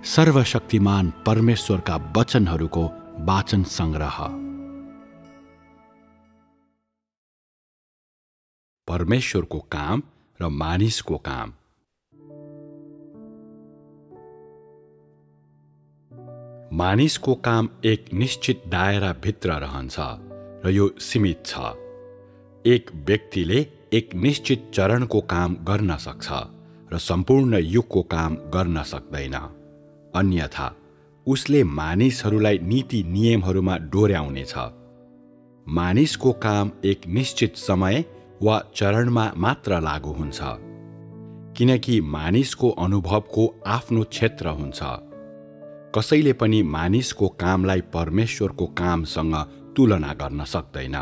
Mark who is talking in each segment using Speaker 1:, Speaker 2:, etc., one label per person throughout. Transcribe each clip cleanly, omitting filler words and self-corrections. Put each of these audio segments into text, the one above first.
Speaker 1: सर्वशक्तिमान परमेश्वरका वचनहरूको वाचन संग्रह। परमेश्वरको काम र मानिसको काम। मानिसको काम एक निश्चित दायरा भित्र रहन्छ र यो सीमित छ। एक व्यक्तिले एक निश्चित चरणको काम गर्न सक्छ र सम्पूर्ण युगको काम गर्न सक्दैन। अन्यथा उसले मानिसहरूलाई नीति नियमहरूमा डोर्याउनेछ। मानिसको काम एक निश्चित समय वा चरणमा मात्र लागू हुन्छ, किनकि मानिसको अनुभवको आफ्नो क्षेत्र हुन्छ। कसैले पनि मानिसको कामलाई परमेश्वरको कामसँग तुलना गर्न सक्दैन।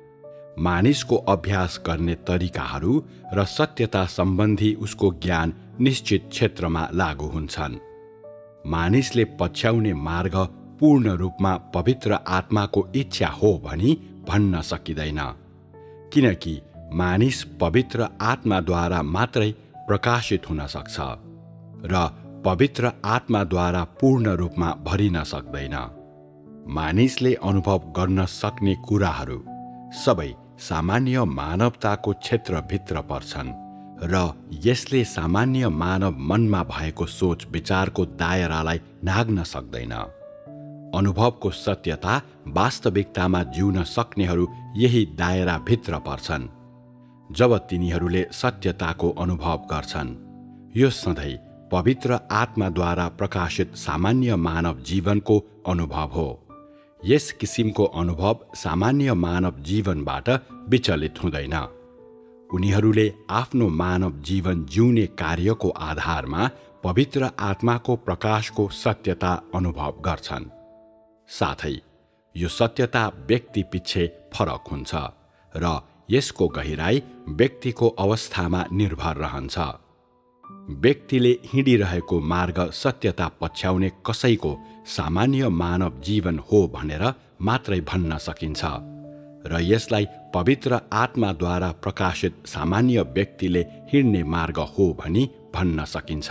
Speaker 1: मानिसको अभ्यास गर्ने तरिकाहरू र सत्यता सम्बन्धी उसको ज्ञान निश्चित क्षेत्रमा लागू हुन्छन्। मानिसले पछ्याउने मार्ग पूर्ण रूपमा पवित्र आत्माको इच्छा हो भनी भन्न सकिँदैन, किनकि मानिस पवित्र आत्माद्वारा मात्रै प्रकाशित हुन सक्छ र पवित्र आत्माद्वारा पूर्ण रूपमा भरिन सक्दैन। मानिसले अनुभव गर्न सक्ने कुराहरू सबै सामान्य मानवताको क्षेत्रभित्र पर्छन् र यसले सामान्य मानव मनमा भएको सोच विचारको दायरालाई नाग्न सक्दैन। अनुभवको सत्यता वास्तविकतामा जिउन सक्नेहरू यही दायराभित्र पर्छन्। जब तिनीहरूले सत्यताको अनुभव गर्छन्, यो सधैँ पवित्र आत्माद्वारा प्रकाशित सामान्य मानव जीवनको अनुभव हो। यस किसिमको अनुभव सामान्य मानव जीवनबाट विचलित हुँदैन। उनीहरूले आफ्नो मानव जीवन जिउने कार्यको आधारमा पवित्र आत्माको प्रकाशको सत्यता अनुभव गर्छन्। साथै यो सत्यता व्यक्ति पिच्छे फरक हुन्छ र यसको गहिराई व्यक्तिको अवस्थामा निर्भर रहन्छ। व्यक्तिले हिँडिरहेको मार्ग सत्यता पछ्याउने कसैको सामान्य मानव जीवन हो भनेर मात्रै भन्न सकिन्छ र यसलाई पवित्र आत्माद्वारा प्रकाशित सामान्य व्यक्तिले हिँड्ने मार्ग हो भनी भन्न सकिन्छ।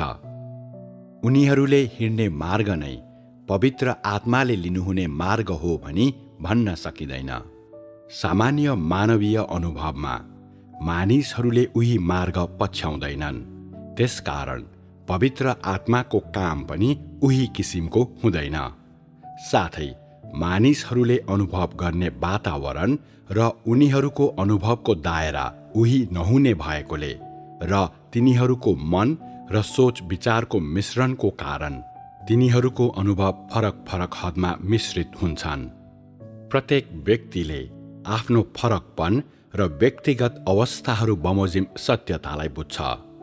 Speaker 1: उनीहरूले हिँड्ने मार्ग नै पवित्र आत्माले लिनुहुने मार्ग हो भनी भन्न सकिँदैन। सामान्य मानवीय अनुभवमा मानिसहरूले उही मार्ग पछ्याउँदैनन्। त्यसकारण पवित्र आत्माको काम पनि उही किसिमको हुँदैन। साथै मानिसहरूले अनुभव गर्ने वातावरण र उनीहरूको अनुभवको दायरा उही नहुने भएकोले र तिनीहरूको मन र सोच विचारको मिश्रणको कारण तिनीहरूको अनुभव फरक फरक हदमा मिश्रित हुन्छन्। प्रत्येक व्यक्तिले आफ्नो फरकपन र व्यक्तिगत अवस्थाहरू बमोजिम सत्यतालाई बुझ्छ।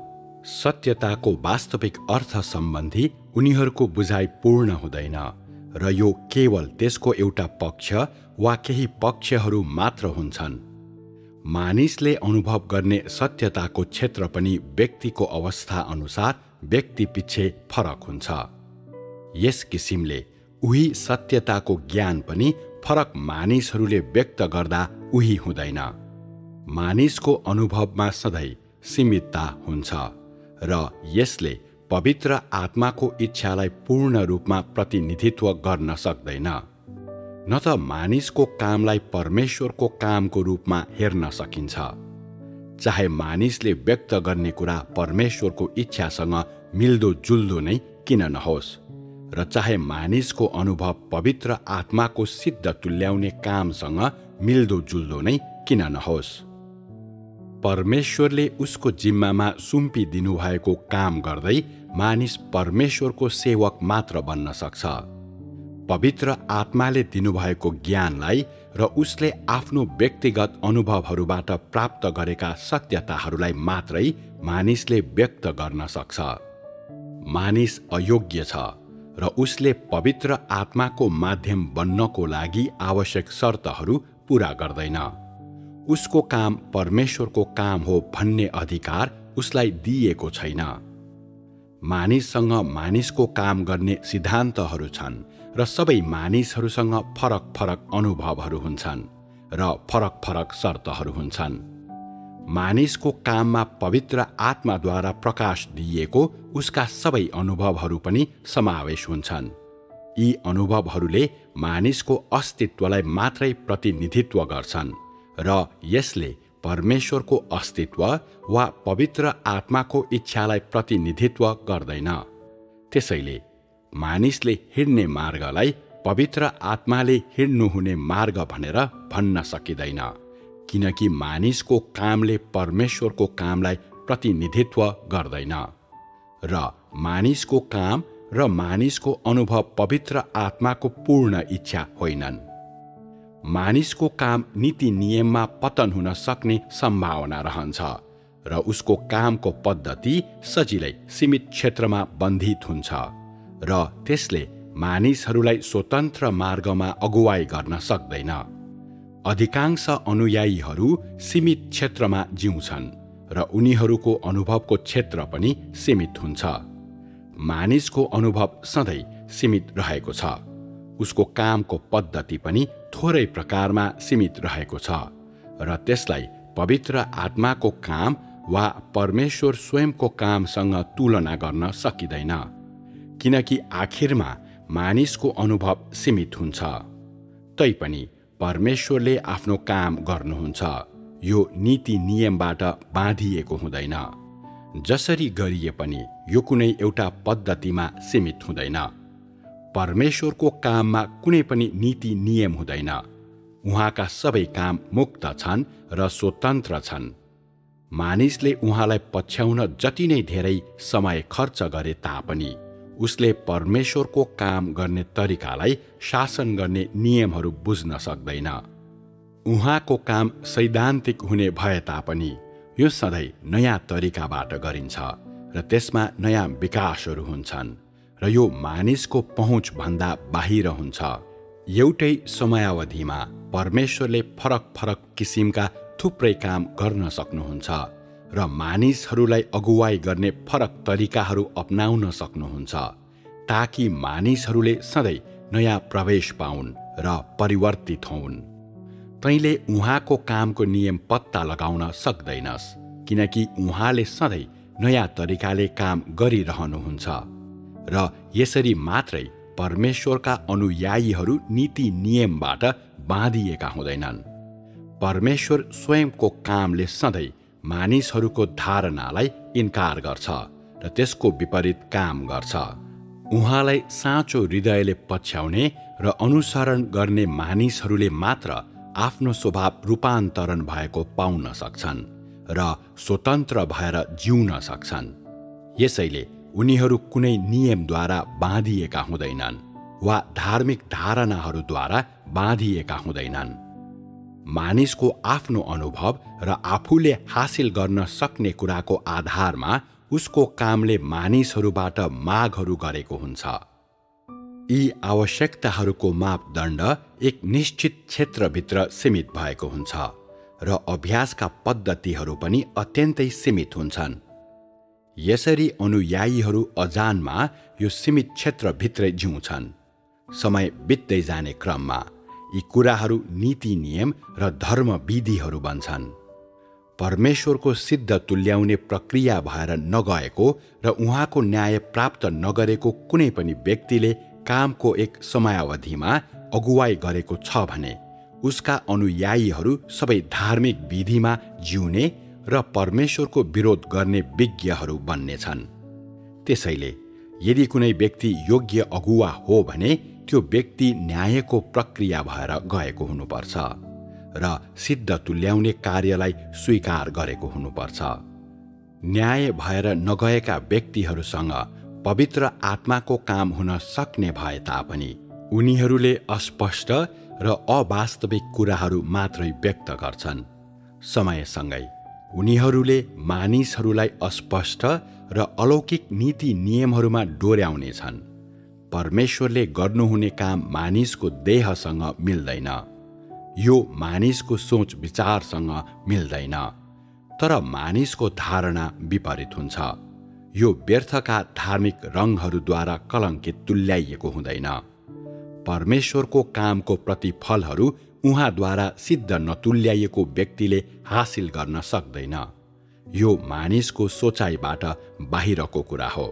Speaker 1: सत्यताको वास्तविक अर्थ सम्बन्धी उनीहरूको बुझाइ पूर्ण हुँदैन र यो केवल त्यसको एउटा पक्ष वा केही पक्षहरू मात्र हुन्छन्। मानिसले अनुभव गर्ने सत्यताको क्षेत्र पनि व्यक्तिको अवस्था अनुसार व्यक्ति पिच्छे फरक हुन्छ। यस किसिमले उही सत्यताको ज्ञान पनि फरक मानिसहरूले व्यक्त गर्दा उही हुँदैन। मानिसको अनुभवमा सधैँ सीमितता हुन्छ र यसले पवित्र आत्माको इच्छालाई पूर्ण रूपमा प्रतिनिधित्व गर्न सक्दैन। न त मानिसको कामलाई परमेश्वरको कामको रूपमा हेर्न सकिन्छ, चाहे मानिसले व्यक्त गर्ने कुरा परमेश्वरको इच्छासँग मिल्दोजुल्दो नै किन नहोस्, र चाहे मानिसको अनुभव पवित्र आत्माको सिद्ध तुल्याउने कामसँग मिल्दोजुल्दो नै किन नहोस्। परमेश्वरले उसको जिम्मामा सुम्पिदिनु भएको काम गर्दै मानिस परमेश्वरको सेवक मात्र बन्न सक्छ। पवित्र आत्माले दिनुभएको ज्ञानलाई र उसले आफ्नो व्यक्तिगत अनुभवहरूबाट प्राप्त गरेका सत्यताहरूलाई मात्रै मानिसले व्यक्त गर्न सक्छ। मानिस अयोग्य छ र उसले पवित्र आत्माको माध्यम बन्नको लागि आवश्यक शर्तहरू पूरा गर्दैन। उसको काम परमेश्वरको काम हो भन्ने अधिकार उसलाई दिइएको छैन। मानिससँग मानिसको काम गर्ने सिद्धान्तहरू छन् र सबै मानिसहरूसँग फरक फरक अनुभवहरू हुन्छन् र फरक फरक शर्तहरू हुन्छन्। मानिसको काममा पवित्र आत्माद्वारा प्रकाश दिइएको उसका सबै अनुभवहरू पनि समावेश हुन्छन्। यी अनुभवहरूले मानिसको अस्तित्वलाई मात्रै प्रतिनिधित्व गर्छन् र यसले परमेश्वरको अस्तित्व वा पवित्र आत्माको इच्छालाई प्रतिनिधित्व गर्दैन। त्यसैले मानिसले हिँड्ने मार्गलाई पवित्र आत्माले हिँड्नुहुने मार्ग भनेर भन्न सकिँदैन, किनकि मानिसको कामले परमेश्वरको कामलाई प्रतिनिधित्व गर्दैन र मानिसको काम र मानिसको अनुभव पवित्र आत्माको पूर्ण इच्छा होइनन्। मानिसको काम नीति नियममा पतन हुन सक्ने सम्भावना रहन्छ र उसको कामको पद्धति सजिलै सीमित क्षेत्रमा बन्धित हुन्छ र त्यसले मानिसहरूलाई स्वतन्त्र मार्गमा अगुवाई गर्न सक्दैन। अधिकांश अनुयायीहरू सीमित क्षेत्रमा जिउँछन् र उनीहरूको अनुभवको क्षेत्र पनि सीमित हुन्छ। मानिसको अनुभव सधैँ सीमित रहेको छ। उसको कामको पद्धति पनि थोरै प्रकारमा सीमित रहेको छ र त्यसलाई पवित्र आत्माको काम वा परमेश्वर स्वयंको कामसँग तुलना गर्न सकिँदैन, किनकि आखिरमा मानिसको अनुभव सीमित हुन्छ। तैपनि परमेश्वरले आफ्नो काम गर्नुहुन्छ। यो नीति नियमबाट बाँधिएको हुँदैन। जसरी गरिए पनि यो कुनै एउटा पद्धतिमा सीमित हुँदैन। परमेश्वरको काममा कुनै पनि नीति नियम हुँदैन। उहाँका सबै काम मुक्त छन् र स्वतन्त्र छन्। मानिसले उहाँलाई पछ्याउन जति नै धेरै समय खर्च गरे तापनि उसले परमेश्वरको काम गर्ने तरिकालाई शासन गर्ने नियमहरू बुझ्न सक्दैन। उहाँको काम सैद्धान्तिक हुने भए तापनि यो सधैँ नयाँ तरिकाबाट गरिन्छ र त्यसमा नयाँ विकासहरू हुन्छन् र यो मानिसको पहुँचभन्दा बाहिर हुन्छ। एउटै समयावधिमा परमेश्वरले फरक फरक किसिमका थुप्रै काम गर्न सक्नुहुन्छ र मानिसहरूलाई अगुवाई गर्ने फरक तरिकाहरू अपनाउन सक्नुहुन्छ, ताकि मानिसहरूले सधैँ नयाँ प्रवेश पाउन् र परिवर्तित होउन्। तैँले उहाँको कामको नियम पत्ता लगाउन सक्दैनस्, किनकि उहाँले सधैँ नयाँ तरिकाले काम गरिरहनुहुन्छ र यसरी मात्रै परमेश्वरका अनुयायीहरू नीति नियमबाट बाँधिएका हुँदैनन्। परमेश्वर स्वयंको कामले सधैँ मानिसहरूको धारणालाई इन्कार गर्छ र त्यसको विपरीत काम गर्छ। उहाँलाई साँचो हृदयले पछ्याउने र अनुसरण गर्ने मानिसहरूले मात्र आफ्नो स्वभाव रूपान्तरण भएको पाउन सक्छन् र स्वतन्त्र भएर जिउन सक्छन्। यसैले उनीहरू कुनै नियमद्वारा बाँधिएका हुँदैनन् वा धार्मिक धारणाहरूद्वारा बाँधिएका हुँदैनन्। मानिसको आफ्नो अनुभव र आफूले हासिल गर्न सक्ने कुराको आधारमा उसको कामले मानिसहरूबाट मागहरू गरेको हुन्छ। यी आवश्यकताहरूको मापदण्ड एक निश्चित क्षेत्रभित्र सीमित भएको हुन्छ र अभ्यासका पद्धतिहरू पनि अत्यन्तै सीमित हुन्छन्। यसरी अनुयायीहरू अजानमा यो सीमित क्षेत्रभित्रै जिउँछन्। समय बित्दै जाने क्रममा यी कुराहरू नीति नियम र धर्मविधिहरू बन्छन्। परमेश्वरको सिद्ध तुल्याउने प्रक्रिया भएर नगएको र उहाँको न्याय प्राप्त नगरेको कुनै पनि व्यक्तिले कामको एक समयावधिमा अगुवाई गरेको छ भने उसका अनुयायीहरू सबै धार्मिक विधिमा जिउने र परमेश्वरको विरोध गर्ने विज्ञहरू बन्नेछन्। त्यसैले यदि कुनै व्यक्ति योग्य अगुवा हो भने त्यो व्यक्ति न्यायको प्रक्रिया भएर गएको हुनुपर्छ र सिद्ध तुल्याउने कार्यलाई स्वीकार गरेको हुनुपर्छ। न्याय भएर नगएका व्यक्तिहरूसँग पवित्र आत्माको काम हुन सक्ने भए तापनि उनीहरूले अस्पष्ट र अवास्तविक कुराहरू मात्रै व्यक्त गर्छन्। समयसँगै उनीहरूले मानिसहरूलाई अस्पष्ट र अलौकिक नीति नियमहरूमा डोर्याउनेछन्। परमेश्वरले गर्नुहुने काम मानिसको देहसँग मिल्दैन, यो मानिसको सोच विचारसँग मिल्दैन, तर मानिसको धारणा विपरीत हुन्छ। यो व्यर्थका धार्मिक रङहरूद्वारा कलङ्कित तुल्याइएको हुँदैन। परमेश्वरको कामको प्रतिफलहरू उहाँद्वारा सिद्ध नतुल्याइएको व्यक्तिले हासिल गर्न सक्दैन। यो मानिसको सोचाइबाट बाहिरको कुरा हो।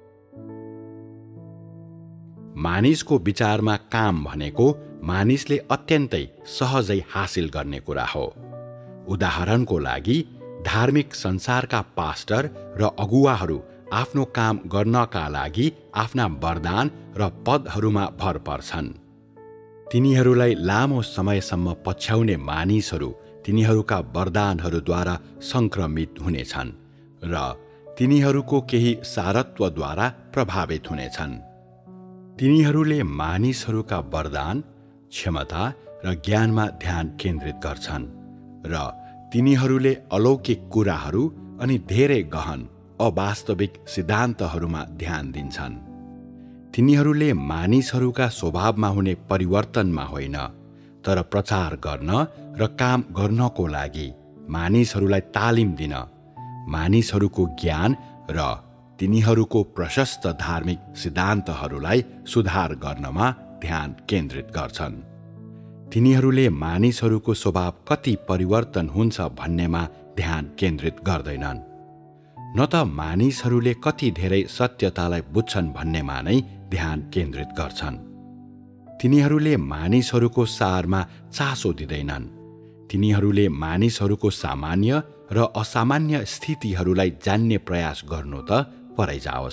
Speaker 1: मानिसको विचारमा काम भनेको मानिसले अत्यन्तै सहजै हासिल गर्ने कुरा हो। उदाहरणको लागि, धार्मिक संसारका पास्टर र अगुवाहरू आफ्नो काम गर्नका लागि आफ्ना वरदान र पदहरूमा भर पर्छन्। तिनीहरूलाई लामो समयसम्म पछ्याउने मानिसहरू तिनीहरूका वरदानहरूद्वारा सङ्क्रमित हुनेछन् र तिनीहरूको केही सारत्वद्वारा प्रभावित हुनेछन्। तिनीहरूले मानिसहरूका वरदान, क्षमता र ज्ञानमा ध्यान केन्द्रित गर्छन् र तिनीहरूले अलौकिक कुराहरू अनि धेरै गहन अवास्तविक सिद्धान्तहरूमा ध्यान दिन्छन्। तिनीहरूले मानिसहरूका स्वभावमा हुने परिवर्तनमा होइन, तर प्रचार गर्न र काम गर्नको लागि मानिसहरूलाई तालिम दिन, मानिसहरूको ज्ञान र तिनीहरूको प्रशस्त धार्मिक सिद्धान्तहरूलाई सुधार गर्नमा ध्यान केन्द्रित गर्छन्। तिनीहरूले मानिसहरूको स्वभाव कति परिवर्तन हुन्छ भन्नेमा ध्यान केन्द्रित गर्दैनन्, न त मानिसहरूले कति धेरै सत्यतालाई बुझ्छन् भन्नेमा नै ध्यान केन्द्रित गर्छन्। तिनीहरूले मानिसहरूको सारमा चासो दिँदैनन्। तिनीहरूले मानिसहरूको सामान्य र असामान्य स्थितिहरूलाई जान्ने प्रयास गर्नु त परै जाओस्।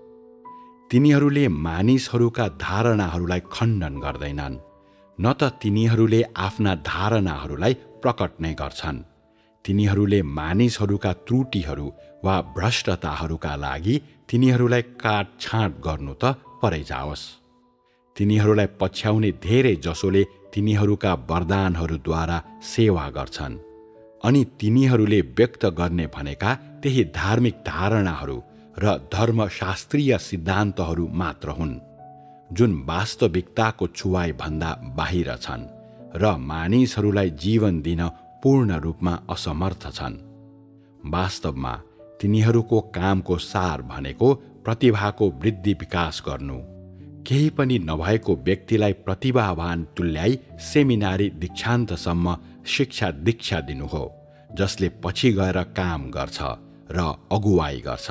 Speaker 1: तिनीहरूले मानिसहरूका धारणाहरूलाई खण्डन गर्दैनन्, न त तिनीहरूले आफ्ना धारणाहरूलाई प्रकट नै गर्छन्। तिनीहरूले मानिसहरूका त्रुटिहरू वा भ्रष्टताहरूका लागि तिनीहरूलाई काटछाँट गर्नु त परै जाओस्। तिनीहरूलाई पछ्याउने धेरै जसोले तिनीहरूका वरदानहरूद्वारा सेवा गर्छन्, अनि तिनीहरूले व्यक्त गर्ने भनेका त्यही धार्मिक धारणाहरू र धर्मशास्त्रीय सिद्धान्तहरू मात्र हुन्, जुन वास्तविकताको छुवाइभन्दा बाहिर छन् र मानिसहरूलाई जीवन दिन पूर्ण रूपमा असमर्थ छन्। वास्तवमा तिनीहरूको कामको सार भनेको प्रतिभाको वृद्धि विकास गर्नु, केही पनि नभएको व्यक्तिलाई प्रतिभावान तुल्याई सेमिनारी दीक्षान्तसम्म शिक्षा दीक्षा दिनु हो, जसले पछि गएर काम गर्छ र अगुवाई गर्छ।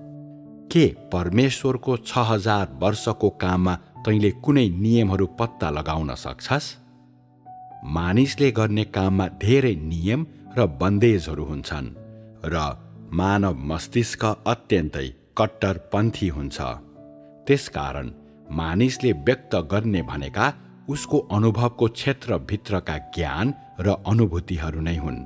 Speaker 1: के परमेश्वरको 6000 वर्षको काममा तैँले कुनै नियमहरू पत्ता लगाउन सक्छस्? मानिसले गर्ने काममा धेरै नियम र बन्देजहरू हुन्छन् र मानव मस्तिष्क अत्यन्तै कट्टरपन्थी हुन्छ। त्यसकारण मानिसले व्यक्त गर्ने भनेका उसको अनुभवको क्षेत्रभित्रका ज्ञान र अनुभूतिहरू नै हुन्।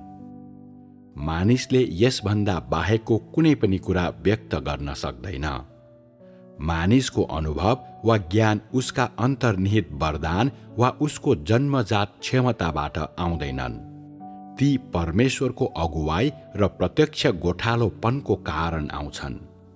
Speaker 1: मानिसले यसभन्दा बाहेकको कुनै पनि कुरा व्यक्त गर्न सक्दैन। मानिसको अनुभव वा ज्ञान उसका अन्तर्निहित वरदान वा उसको जन्मजात क्षमताबाट आउँदैनन्। ती परमेश्वरको अगुवाई र प्रत्यक्ष गोठालोपनको कारण आउँछन्।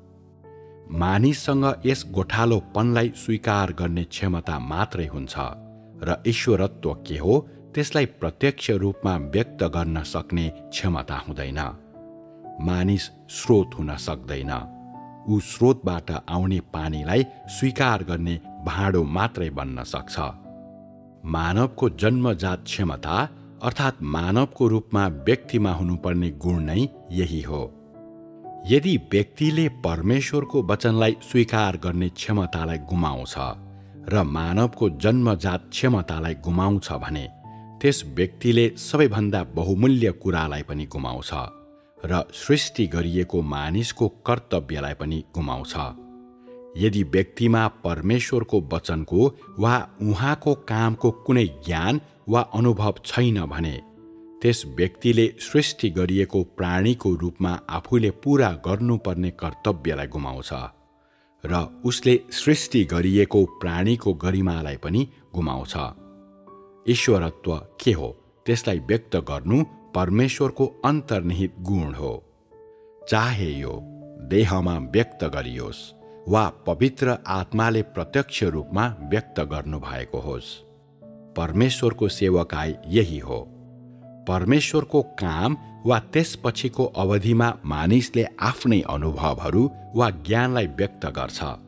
Speaker 1: मानिससँग यस गोठालोपनलाई स्वीकार गर्ने क्षमता मात्रै हुन्छ र ईश्वरत्व के हो त्यसलाई प्रत्यक्ष रूपमा व्यक्त गर्न सक्ने क्षमता हुँदैन। मानिस स्रोत हुन सक्दैन। ऊ स्रोतबाट आउने पानीलाई स्वीकार गर्ने भाँडो मात्रै बन्न सक्छ। मानवको जन्मजात क्षमता अर्थात् मानवको रूपमा व्यक्तिमा हुनुपर्ने गुण नै यही हो। यदि व्यक्तिले परमेश्वरको वचनलाई स्वीकार गर्ने क्षमतालाई गुमाउँछ र मानवको जन्मजात क्षमतालाई गुमाउँछ भने त्यस व्यक्तिले सबैभन्दा बहुमूल्य कुरालाई पनि गुमाउँछ र सृष्टि गरिएको मानिसको कर्तव्यलाई पनि गुमाउँछ। यदि व्यक्तिमा परमेश्वरको वचनको वा उहाँको कामको कुनै ज्ञान वा अनुभव छैन भने त्यस व्यक्तिले सृष्टि गरिएको प्राणीको रूपमा आफूले पूरा गर्नुपर्ने कर्तव्यलाई गुमाउँछ र उसले सृष्टि गरिएको प्राणीको गरिमालाई पनि गुमाउँछ। ईश्वरत्व के हो त्यसलाई व्यक्त गर्नु परमेश्वरको अन्तर्निहित गुण हो। चाहे यो देहमा व्यक्त गरियोस् वा पवित्र आत्माले प्रत्यक्ष रूपमा व्यक्त गर्नुभएको होस्, परमेश्वरको सेवकाई यही हो। परमेश्वरको काम वा त्यसपछिको अवधिमा मानिसले आफ्नै अनुभवहरू वा ज्ञानलाई व्यक्त गर्छ।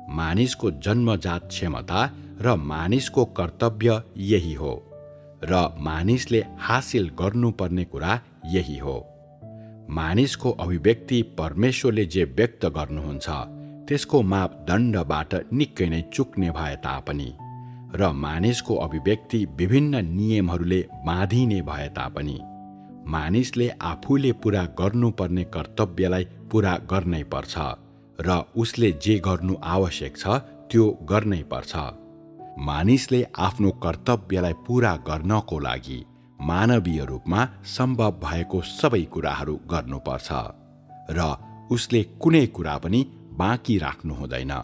Speaker 1: मानिसको जन्मजात क्षमता र मानिसको कर्तव्य यही हो र मानिसले हासिल गर्नुपर्ने कुरा यही हो। मानिसको अभिव्यक्ति परमेश्वरले जे व्यक्त गर्नुहुन्छ त्यसको मापदण्डबाट निकै नै चुक्ने भए तापनि र मानिसको अभिव्यक्ति विभिन्न नियमहरूले बाँधिने भए तापनि मानिसले आफूले पूरा गर्नुपर्ने कर्तव्यलाई पूरा गर्नै पर्छ र उसले जे गर्नु आवश्यक छ त्यो गर्नै पर्छ। मानिसले आफ्नो कर्तव्यलाई पूरा गर्नको लागि मानवीय रूपमा सम्भव भएको सबै कुराहरू गर्नुपर्छ र उसले कुनै कुरा पनि बाँकी राख्नु हुँदैन।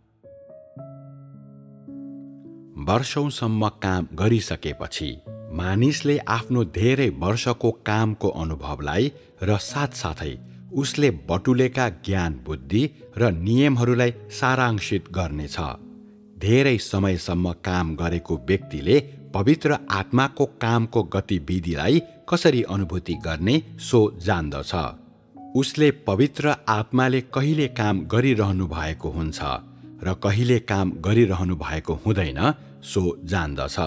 Speaker 1: वर्षौंसम्म काम गरिसकेपछि मानिसले आफ्नो धेरै वर्षको कामको अनुभवलाई र साथसाथै उसले बटुलेका ज्ञान बुद्धि र नियमहरूलाई सारांशित गर्नेछ। धेरै समयसम्म काम गरेको व्यक्तिले पवित्र आत्माको कामको गतिविधिलाई कसरी अनुभूति गर्ने सो जान्दछ। उसले पवित्र आत्माले कहिले काम गरिरहनु भएको हुन्छ र कहिले काम गरिरहनु भएको हुँदैन सो जान्दछ।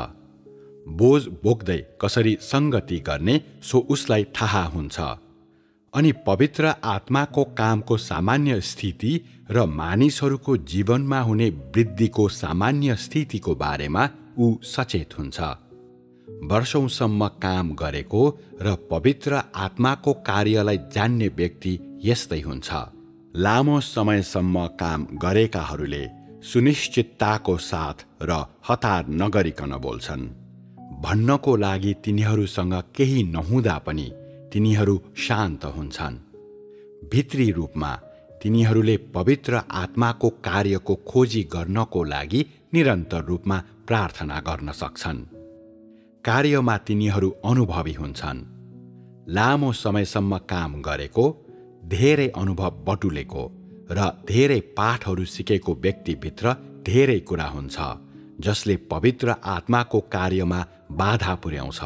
Speaker 1: बोझ बोक्दै कसरी संगति गर्ने सो उसलाई थाहा हुन्छ अनि पवित्र आत्माको कामको सामान्य स्थिति र मानिसहरूको जीवनमा हुने वृद्धिको सामान्य स्थितिको बारेमा ऊ सचेत हुन्छ। वर्षौंसम्म काम गरेको र पवित्र आत्माको कार्यलाई जान्ने व्यक्ति यस्तै हुन्छ। लामो समयसम्म काम गरेकाहरूले सुनिश्चितताको साथ र हतार नगरिकन बोल्छन्। भन्नको लागि तिनीहरूसँग केही नहुँदा पनि तिनीहरू शान्त हुन्छन्। भित्री रूपमा तिनीहरूले पवित्र आत्माको कार्यको खोजी गर्नको लागि निरन्तर रूपमा प्रार्थना गर्न सक्छन्। कार्यमा तिनीहरू अनुभवी हुन्छन्। लामो समयसम्म काम गरेको, धेरै अनुभव बटुलेको र धेरै पाठहरू सिकेको व्यक्तिभित्र धेरै कुरा हुन्छ जसले पवित्र आत्माको कार्यमा बाधा पुर्याउँछ।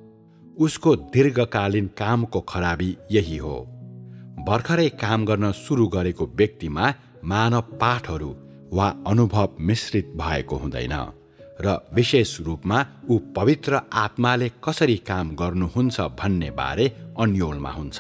Speaker 1: उसको दीर्घकालीन कामको खराबी यही हो। भर्खरै काम गर्न सुरु गरेको व्यक्तिमा मानव पाठहरू वा अनुभव मिश्रित भएको हुँदैन र विशेष रूपमा ऊ पवित्र आत्माले कसरी काम गर्नुहुन्छ भन्ने बारे अन्योलमा हुन्छ।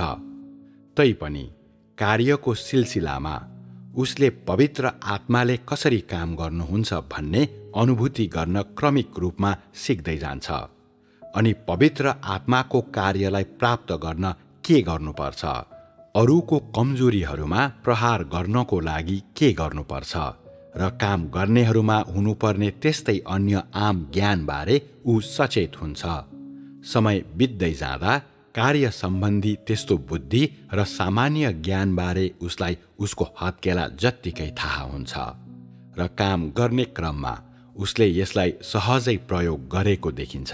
Speaker 1: तैपनि कार्यको सिलसिलामा उसले पवित्र आत्माले कसरी काम गर्नुहुन्छ भन्ने अनुभूति गर्न क्रमिक रूपमा सिक्दै जान्छ अनि पवित्र आत्माको कार्यलाई प्राप्त गर्न के गर्नुपर्छ, अरूको कमजोरीहरूमा प्रहार गर्नको लागि के गर्नुपर्छ र काम गर्नेहरूमा हुनुपर्ने त्यस्तै अन्य आम ज्ञानबारे ऊ सचेत हुन्छ। समय बित्दै जाँदा कार्य सम्बन्धी त्यस्तो बुद्धि र सामान्य ज्ञानबारे उसलाई उसको हत्केला जत्तिकै थाहा हुन्छ र काम गर्ने क्रममा उसले यसलाई सहजै प्रयोग गरेको देखिन्छ।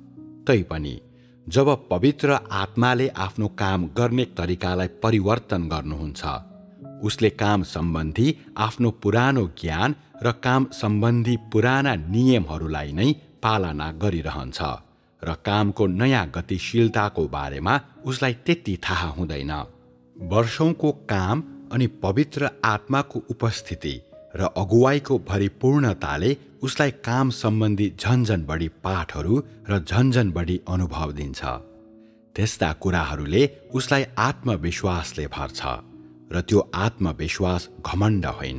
Speaker 1: तैपनि जब पवित्र आत्माले आफ्नो काम गर्ने तरिकालाई परिवर्तन गर्नुहुन्छ, उसले काम सम्बन्धी आफ्नो पुरानो ज्ञान र काम सम्बन्धी पुराना नियमहरूलाई नै पालना गरिरहन्छ र कामको नयाँ गतिशीलताको बारेमा उसलाई त्यति थाहा हुँदैन। वर्षौंको काम अनि पवित्र आत्माको उपस्थिति र अगुवाईको भरिपूर्णताले उसलाई काम सम्बन्धी झन्झन बढी पाठहरू र झन्झन बढी अनुभव दिन्छ। त्यस्ता कुराहरूले उसलाई आत्मविश्वासले भर्छ र त्यो आत्मविश्वास घमण्ड होइन।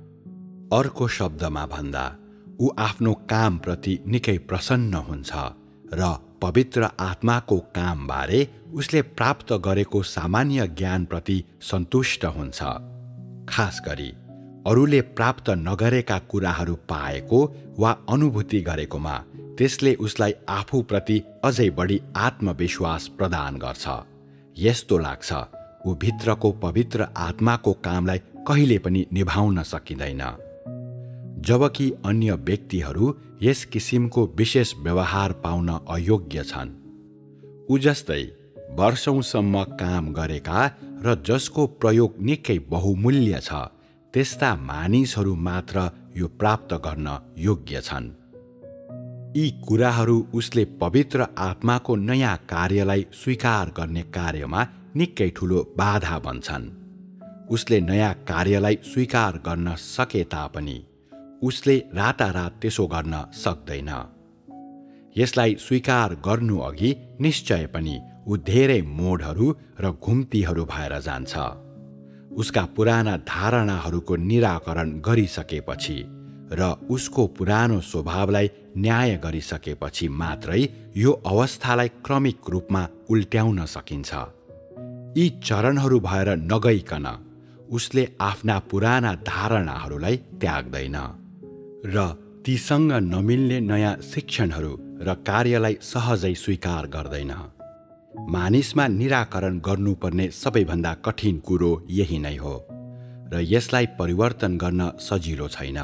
Speaker 1: अर्को शब्दमा भन्दा ऊ आफ्नो कामप्रति निकै प्रसन्न हुन्छ र पवित्र आत्माको कामबारे उसले प्राप्त गरेको सामान्य ज्ञानप्रति सन्तुष्ट हुन्छ। खास गरी अरूले प्राप्त नगरेका कुराहरू पाएको वा अनुभूति गरेकोमा त्यसले उसलाई आफूप्रति अझै बढी आत्मविश्वास प्रदान गर्छ। यस्तो लाग्छ ऊ भित्रको पवित्र आत्माको कामलाई कहिले पनि निभाउन सकिँदैन। जबकि अन्य व्यक्तिहरू यस किसिमको विशेष व्यवहार पाउन अयोग्य छन्। ऊ जस्तै वर्षौंसम्म काम गरेका र जसको प्रयोग निकै बहुमूल्य छ त्यस्ता मानिसहरू मात्र यो प्राप्त गर्न योग्य छन्। यी कुराहरू उसले पवित्र आत्माको नयाँ कार्यलाई स्वीकार गर्ने कार्यमा निकै ठूलो बाधा बन्छन्। उसले नयाँ कार्यलाई स्वीकार गर्न सके तापनि उसले रातारात त्यसो गर्न सक्दैन। यसलाई स्वीकार गर्नुअघि निश्चय पनि ऊ धेरै मोडहरू र घुम्तीहरू भएर जान्छ। उसका पुराना धारणाहरूको निराकरण गरिसकेपछि र उसको पुरानो स्वभावलाई न्याय गरिसकेपछि मात्रै यो अवस्थालाई क्रमिक रूपमा उल्ट्याउन सकिन्छ। यी चरणहरू भएर नगइकन उसले आफ्ना पुराना धारणाहरूलाई त्याग्दैन र तीसँग नमिल्ने नयाँ शिक्षणहरू र कार्यलाई सहजै स्वीकार गर्दैन। मानिसमा निराकरण गर्नुपर्ने सबैभन्दा कठिन कुरो यही नै हो र यसलाई परिवर्तन गर्न सजिलो छैन।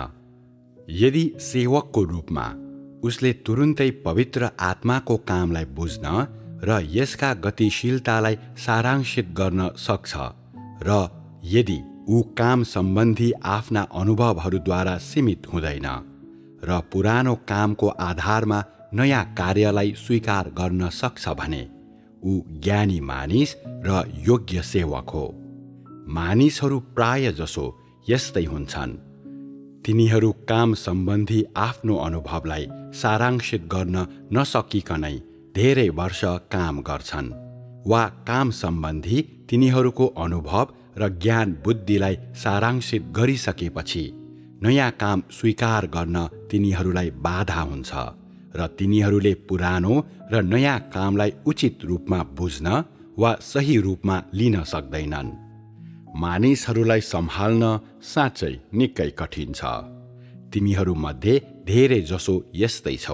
Speaker 1: यदि सेवकको रूपमा उसले तुरुन्तै पवित्र आत्माको कामलाई बुझ्न र यसका गतिशीलतालाई सारांशित गर्न सक्छ र यदि ऊ काम सम्बन्धी आफ्ना अनुभवहरूद्वारा सीमित हुँदैन र पुरानो कामको आधारमा नयाँ कार्यलाई स्वीकार गर्न सक्छ भने ऊ ज्ञानी मानिस र योग्य सेवक हो। मानिसहरू प्रायजसो यस्तै हुन्छन्। तिनीहरू काम सम्बन्धी आफ्नो अनुभवलाई सारांशित गर्न नसकिकनै धेरै वर्ष काम गर्छन् वा काम सम्बन्धी तिनीहरूको अनुभव र ज्ञान बुद्धिलाई सारांशित गरिसकेपछि नयाँ काम स्वीकार गर्न तिनीहरूलाई बाधा हुन्छ र तिनीहरूले पुरानो र नयाँ कामलाई उचित रूपमा बुझ्न वा सही रूपमा लिन सक्दैनन्। मानिसहरूलाई सम्हाल्न साँच्चै निकै कठिन छ। तिमीहरूमध्ये धेरै जसो यस्तै छौ।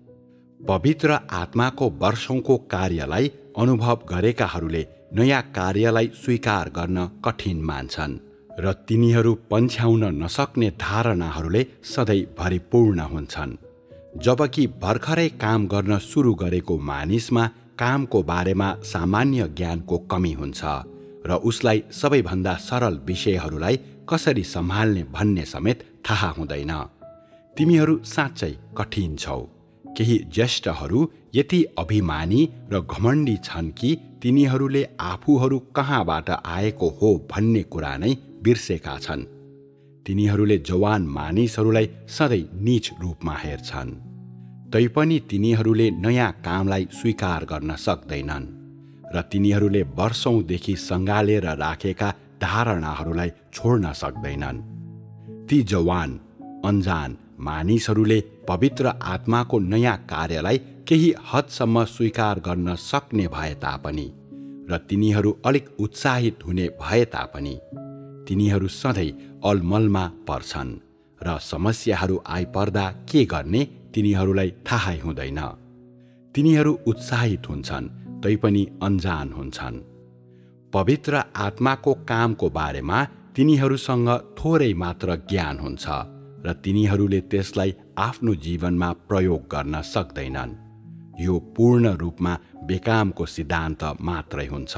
Speaker 1: पवित्र आत्माको वर्षौंको कार्यलाई अनुभव गरेकाहरूले नयाँ कार्यलाई स्वीकार गर्न कठिन मान्छन् र तिनीहरू पन्छ्याउन नसक्ने धारणाहरूले सधैँ भरिपूर्ण हुन्छन्। जबकि भर्खरै काम गर्न सुरु गरेको मानिसमा कामको बारेमा सामान्य ज्ञानको कमी हुन्छ र उसलाई सबैभन्दा सरल विषयहरूलाई कसरी सम्हाल्ने भन्ने समेत थाहा हुँदैन। तिमीहरू साँच्चै कठिन छौ। केही ज्येष्ठहरू यति अभिमानी र घमण्डी छन् कि तिनीहरूले आफूहरू कहाँबाट आएको हो भन्ने कुरा नै बिर्सेका छन्। तिनीहरूले जवान मानिसहरूलाई सधैँ नीच रूपमा हेर्छन्। तैपनि तिनीहरूले नयाँ कामलाई स्वीकार गर्न सक्दैनन् र तिनीहरूले वर्षौंदेखि सँगालेर राखेका धारणाहरूलाई छोड्न सक्दैनन्। ती जवान अनजान मानिसहरूले पवित्र आत्माको नयाँ कार्यलाई केही हदसम्म स्वीकार गर्न सक्ने भए तापनि र तिनीहरू अलिक उत्साहित हुने भए तापनि तिनीहरू सधैँ अलमलमा पर्छन् र समस्याहरू आइपर्दा के गर्ने तिनीहरूलाई थाहै हुँदैन। तिनीहरू उत्साहित हुन्छन् तैपनि अनजान हुन्छन्। पवित्र आत्माको कामको बारेमा तिनीहरूसँग थोरै मात्र ज्ञान हुन्छ र तिनीहरूले त्यसलाई आफ्नो जीवनमा प्रयोग गर्न सक्दैनन्। यो पूर्ण रूपमा बेकामको सिद्धान्त मात्रै हुन्छ।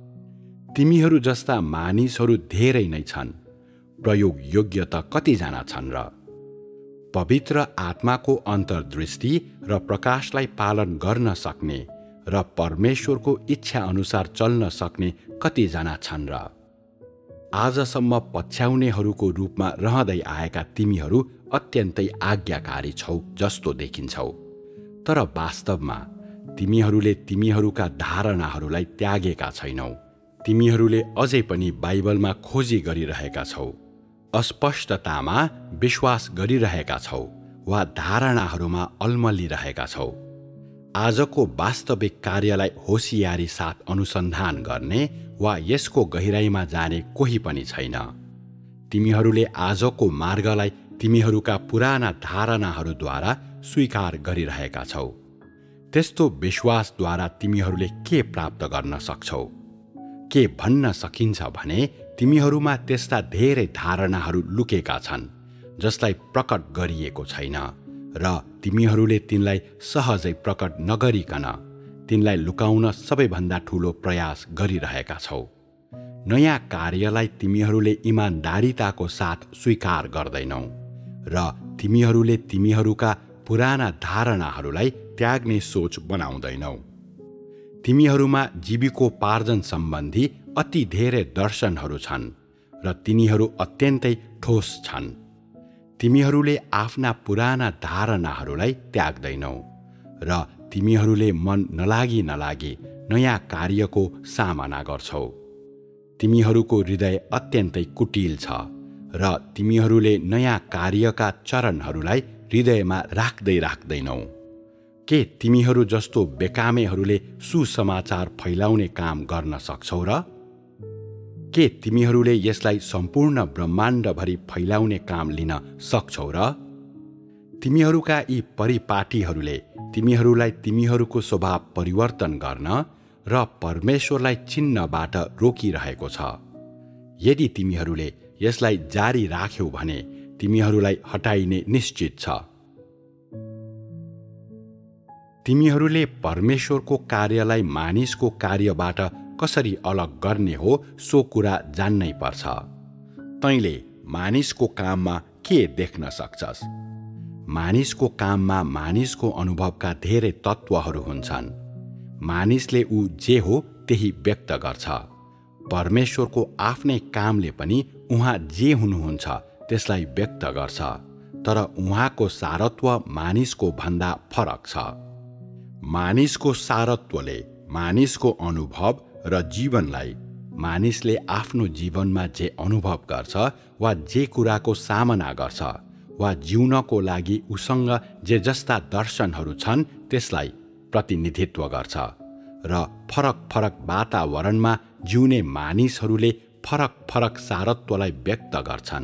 Speaker 1: तिमीहरू जस्ता मानिसहरू धेरै नै छन्। प्रयोग योग्य त कतिजना छन् र? पवित्र आत्माको अन्तर्दृष्टि र प्रकाशलाई पालन गर्न सक्ने र परमेश्वरको इच्छा अनुसार चल्न सक्ने कतिजना छन् र? आजसम्म पछ्याउनेहरूको रूपमा रहँदै आएका तिमीहरू अत्यन्तै आज्ञाकारी छौ जस्तो देखिन्छौ। तर वास्तवमा तिमीहरूले तिमीहरूका धारणाहरूलाई त्यागेका छैनौ। तिमीहरूले अझै पनि बाइबलमा खोजी गरिरहेका छौ, अस्पष्टतामा विश्वास गरिरहेका छौ वा धारणाहरूमा अल्मलिरहेका छौ। आजको वास्तविक कार्यलाई होसियारी साथ अनुसन्धान गर्ने वा यसको गहिराईमा जाने कोही पनि छैन। तिमीहरूले आजको मार्गलाई तिमीहरूका पुराना धारणाहरूद्वारा स्वीकार गरिरहेका छौ। त्यस्तो विश्वासद्वारा तिमीहरूले के प्राप्त गर्न सक्छौ? के भन्न सकिन्छ भने तिमीहरूमा त्यस्ता धेरै धारणाहरू लुकेका छन् जसलाई प्रकट गरिएको छैन र तिमीहरूले तिनलाई सहजै प्रकट नगरिकन तिनलाई लुकाउन सबैभन्दा ठूलो प्रयास गरिरहेका छौ। नयाँ कार्यलाई तिमीहरूले इमानदारीताको साथ स्वीकार गर्दैनौ र तिमीहरूले तिमीहरूका पुराना धारणाहरूलाई त्याग्ने सोच बनाउँदैनौ। तिमीहरूमा जीविकोपार्जन सम्बन्धी अति धेरै दर्शनहरू छन् र तिनीहरू अत्यन्तै ठोस छन्। तिमीहरूले आफ्ना पुराना धारणाहरूलाई त्याग्दैनौ र तिमीहरूले मन नलागी नयाँ कार्यको सामना गर्छौ। तिमीहरूको हृदय अत्यन्तै कुटिल छ र तिमीहरूले नयाँ कार्यका चरणहरूलाई हृदयमा राख्दैनौ। के तिमीहरू जस्तो बेकामेहरूले सुसमाचार फैलाउने काम गर्न सक्छौ र? के तिमीहरूले यसलाई सम्पूर्ण ब्रह्माण्डभरि फैलाउने काम लिन सक्छौ र? तिमीहरूका यी परिपाटीहरूले तिमीहरूलाई तिमीहरूको स्वभाव परिवर्तन गर्न र परमेश्वरलाई चिन्नबाट रोकिरहेको छ। यदि तिमीहरूले यसलाई जारी राख्यौ भने तिमीहरूलाई हटाइने निश्चित छ। तिमीहरूले परमेश्वरको कार्यलाई मानिसको कार्यबाट कसरी अलग गर्ने हो सो कुरा जान्नै पर्छ। तैँले मानिसको काममा के देख्न सक्छस्? मानिसको काममा मानिसको अनुभवका धेरै तत्त्वहरू हुन्छन्। मानिसले ऊ जे हो त्यही व्यक्त गर्छ। परमेश्वरको आफ्नै कामले पनि उहाँ जे हुनुहुन्छ त्यसलाई व्यक्त गर्छ, तर उहाँको सारत्व मानिसको भन्दा फरक छ। मानिसको सारत्वले मानिसको अनुभव र जीवनलाई, मानिसले आफ्नो जीवनमा जे अनुभव गर्छ वा जे कुराको सामना गर्छ वा जिउनको लागि उसँग जे जस्ता दर्शनहरू छन् त्यसलाई प्रतिनिधित्व गर्छ र फरक फरक वातावरणमा जिउने मानिसहरूले फरक फरक सारत्वलाई व्यक्त गर्छन्।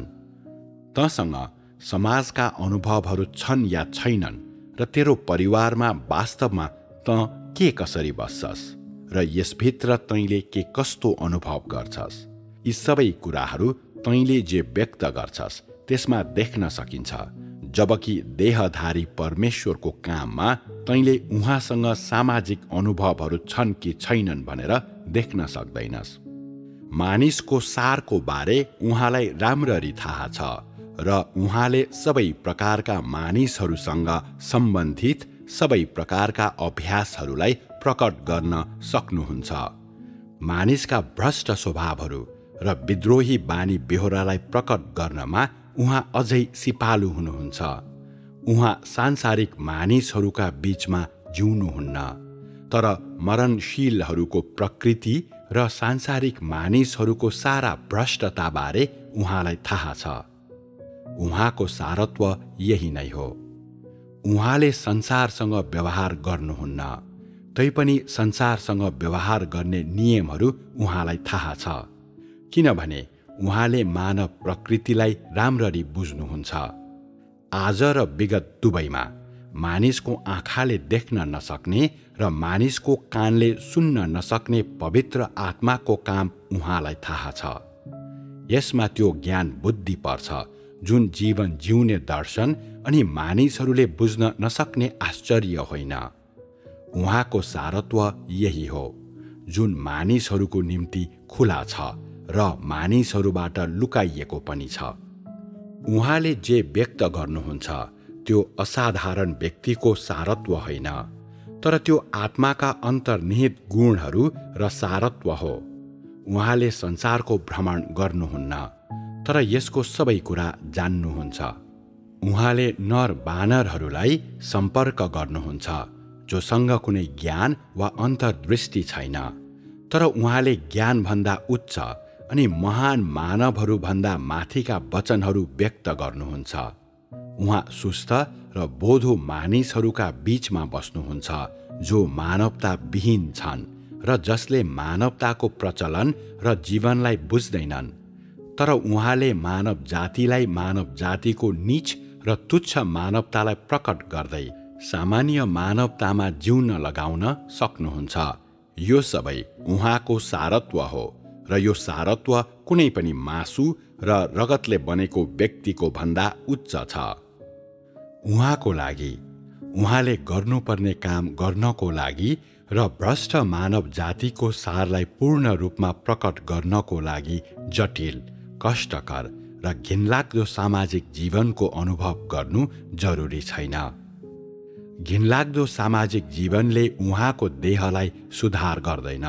Speaker 1: तँसँग समाजका अनुभवहरू छन् या छैनन् र तेरो परिवारमा वास्तवमा तँ के कसरी बस्छस् र यसभित्र तैँले के कस्तो अनुभव गर्छस्, यी सबै कुराहरू तैँले जे व्यक्त गर्छस् त्यसमा देख्न सकिन्छ। जबकि देहधारी परमेश्वरको काममा तैँले उहाँसँग सामाजिक अनुभवहरू छन् कि छैनन् भनेर देख्न सक्दैनस्। मानिसको सारको बारे उहाँलाई राम्ररी थाहा छ र उहाँले सबै प्रकारका मानिसहरूसँग सम्बन्धित सबै प्रकारका अभ्यासहरूलाई प्रकट गर्न सक्नुहुन्छ। मानिसका भ्रष्ट स्वभावहरू र विद्रोही बानी बेहोरालाई प्रकट गर्नमा उहाँ अझै सिपालु हुनुहुन्छ। उहाँ सांसारिक मानिसहरूका बीचमा जिउनुहुन्न, तर मरणशीलहरूको प्रकृति र सांसारिक मानिसहरूको सारा भ्रष्टताबारे उहाँलाई थाहा छ। उहाँको सारत्व यही नै हो। उहाँले संसारसँग व्यवहार गर्नुहुन्न, तैपनि संसारसँग व्यवहार गर्ने नियमहरू उहाँलाई थाहा छ, किनभने उहाँले मानव प्रकृतिलाई राम्ररी बुझ्नुहुन्छ। आज र विगत दुवैमा मानिसको आँखाले देख्न नसक्ने र मानिसको कानले सुन्न नसक्ने पवित्र आत्माको काम उहाँलाई थाहा छ। यसमा त्यो ज्ञान बुद्धि पर्छ जुन जीवन जिउने दर्शन अनि मानिसहरूले बुझ्न नसक्ने आश्चर्य होइन। उहाँको सारत्व यही हो जुन मानिसहरूको निम्ति खुला छ र मानिसहरूबाट लुकाइएको पनि छ। उहाँले जे व्यक्त गर्नुहुन्छ त्यो असाधारण व्यक्तिको सारत्व होइन, तर त्यो आत्माका अन्तर्निहित गुणहरू र सारत्व हो। उहाँले संसारको भ्रमण गर्नुहुन्न, तर यसको सबै कुरा जान्नुहुन्छ। उहाँले नर बानरहरूलाई सम्पर्क गर्नुहुन्छ जोसँग कुनै ज्ञान वा अन्तर्दृष्टि छैन, तर उहाँले ज्ञानभन्दा उच्च अनि महान मानवहरूभन्दा माथिका वचनहरू व्यक्त गर्नुहुन्छ। उहाँ सुस्त र बोधो मानिसहरूका बीचमा बस्नुहुन्छ जो मानवता विहीन छन् र जसले मानवताको प्रचलन र जीवनलाई बुझ्दैनन्, तर उहाँले मानव जातिलाई मानव जातिको नीच र तुच्छ मानवतालाई प्रकट गर्दै सामान्य मानवतामा जिउन लगाउन सक्नुहुन्छ। यो सबै उहाँको सारत्व हो र यो सारत्व कुनै पनि मासु र रगतले बनेको व्यक्तिको भन्दा उच्च छ। उहाँको लागि, उहाँले गर्नुपर्ने काम गर्नको लागि र भ्रष्ट मानव जातिको सारलाई पूर्ण रूपमा प्रकट गर्नको लागि जटिल, कष्टकर र घिनलाग्दो सामाजिक जीवनको अनुभव गर्नु जरुरी छैन। घिनलाग्दो सामाजिक जीवनले उहाँको देहलाई सुधार गर्दैन।